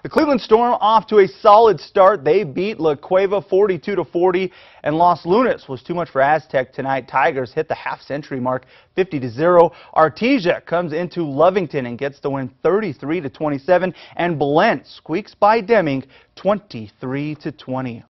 The Cleveland Storm off to a solid start. They beat La Cueva 42-40, and Los Lunas was too much for Aztec tonight. Tigers hit the half-century mark 50-0. Artesia comes into Lovington and gets the win 33-27, and Belen squeaks by Deming 23-20.